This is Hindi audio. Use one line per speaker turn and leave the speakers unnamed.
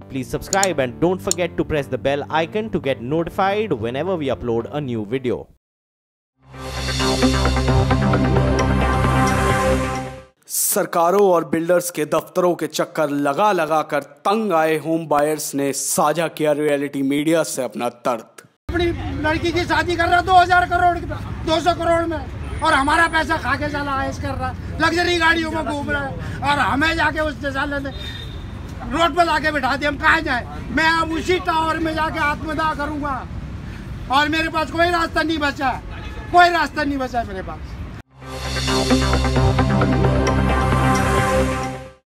Please subscribe and don't forget to press the bell icon to get notified whenever we upload a new video.
सरकारों और बिल्डर्स के दफ्तरों के चक्कर लगा लगा कर तंग आए होम बायर्स ने साझा किया रियलिटी मीडिया से अपना दर्द।
अपनी लड़की की शादी कर रहा 2000 करोड़ 200 करोड़ में, और हमारा पैसा खा के चला आयश कर रहा, लग्जरी गाड़ियों में घूम रहा है, और हमें जाके उस साले ने रोड पर लाके बिठा दिया। हम कहाँ जाए? मैं अब उसी टावर में जाके आत्मदाह करूंगा, और मेरे पास कोई रास्ता नहीं बचा, कोई रास्ता नहीं बचा मेरे पास।